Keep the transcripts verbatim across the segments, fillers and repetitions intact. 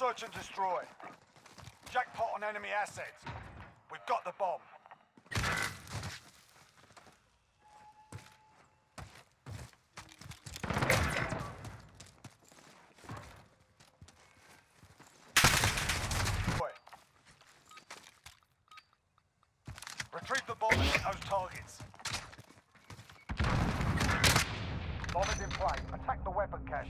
Search and destroy. Jackpot on enemy assets. We've got the bomb. Retrieve the bomb and hit those targets. Bomb is in play. Attack the weapon caches.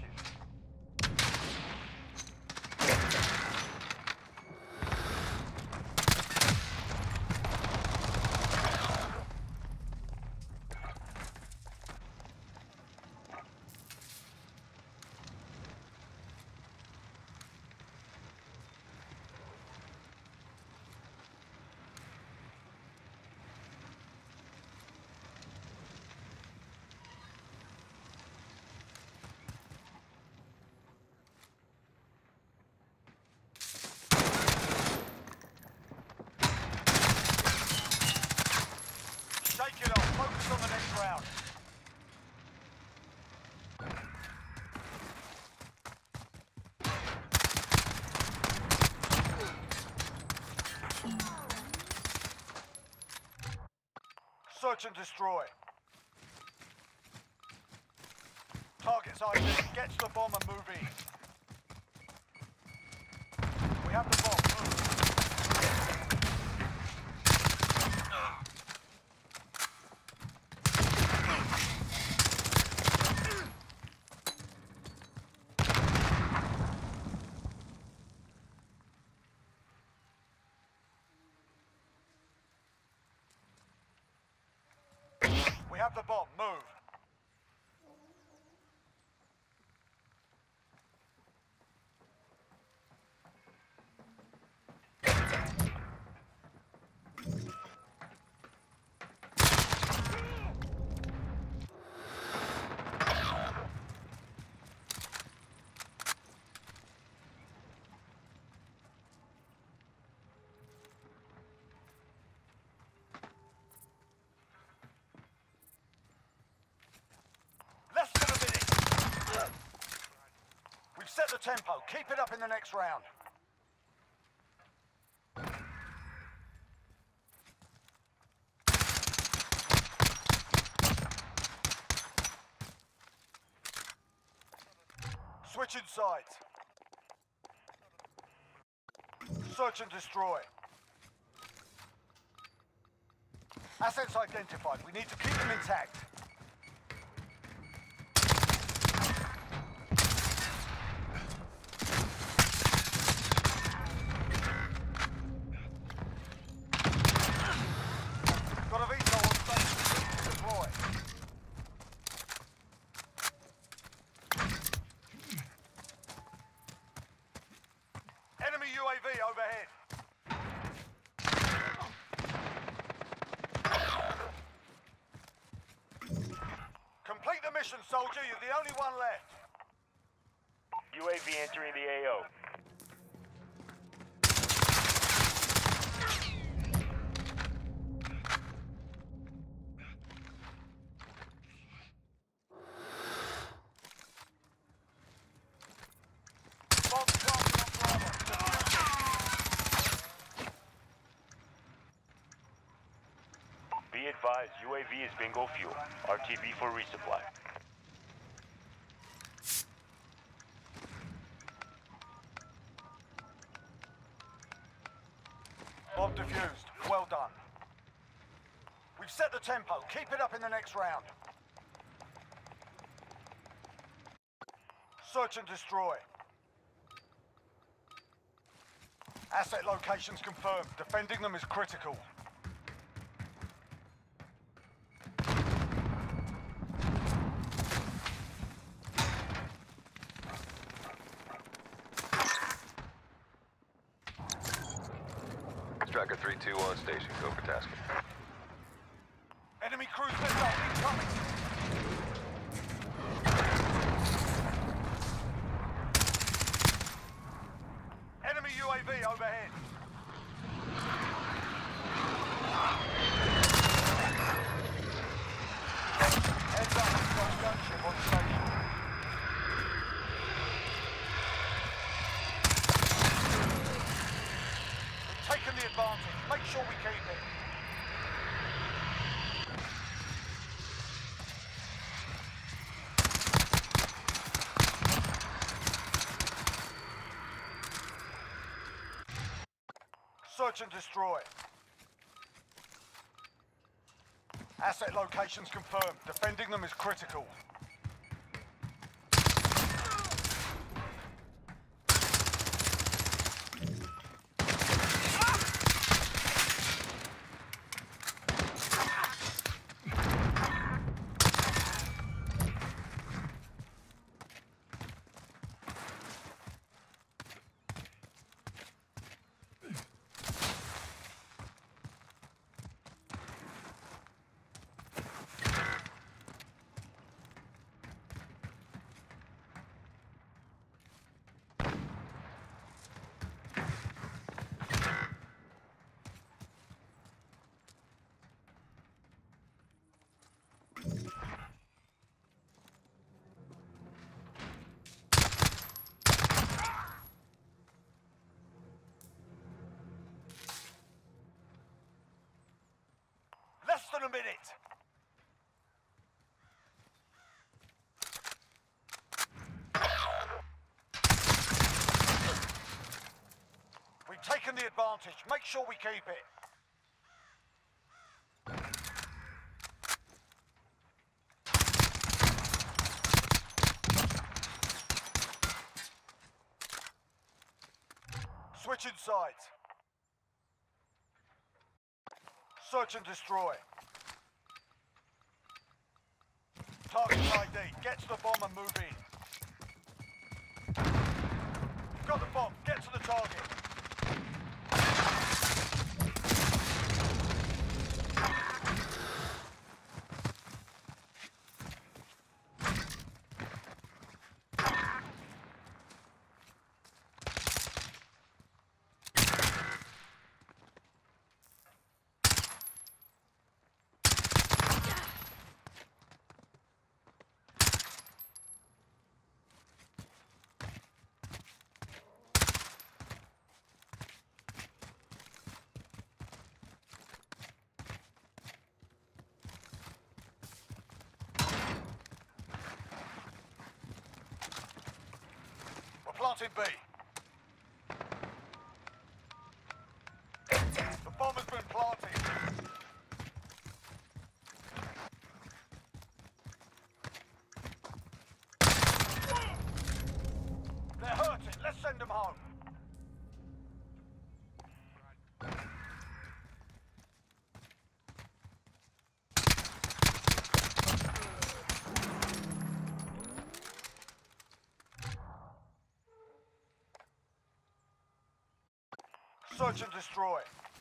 Shake it off. Focus on the next round. Search and destroy. Targets I D. Get to the bomb and move in. We have the bomb. Move. We have the bomb. Move. We've set the tempo. Keep it up in the next round. Switching sides. Search and destroy. Assets identified. We need to keep them intact. Got a veto on station. Deploy. Enemy U A V overhead. Complete the mission, soldier. You're the only one left. U A V entering the A O. Bomb planted on Bravo. Be advised, U A V is bingo fuel. R T B for resupply. Bomb defused. Well done. We've set the tempo. Keep it up in the next round. Search and destroy. Asset locations confirmed. Defending them is critical. Striker three two on station. Go for tasking. Enemy cruise missile incoming. Enemy U A V overhead. Heads up, we've got a gunship on station. sure we keep it. Search and destroy. Asset locations confirmed. Defending them is critical. Less than a minute. We've taken the advantage. Make sure we keep it. Switching sides. Search and destroy. Target I D. Get to the bomb and move in. You've got the bomb. Get to the target. Planting B. The bomb has been planted. They're hurting. Let's send them home. Search and destroy.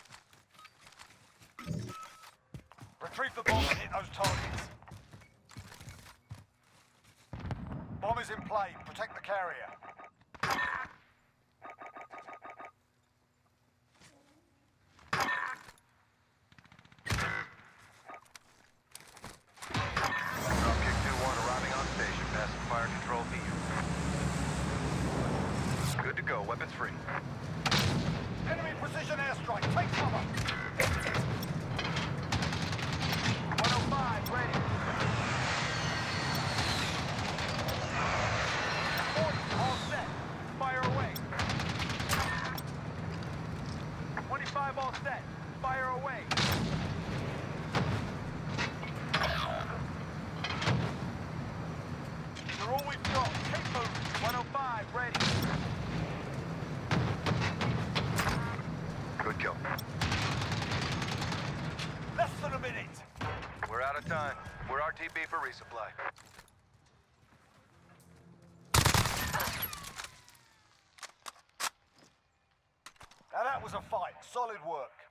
Retrieve the bomb and hit those targets. Bomb is in play. Protect the carrier. Dropkick two one arriving on station, passing fire control to you. Good to go, weapons free. Enemy precision airstrike. Take cover. one oh five, ready. forty, all set. Fire away. twenty-five, all set. Fire away. You're all we've got. Keep moving. one oh five, ready. Good kill. Less than a minute. We're out of time. We're R T B for resupply. Now that was a fight. Solid work.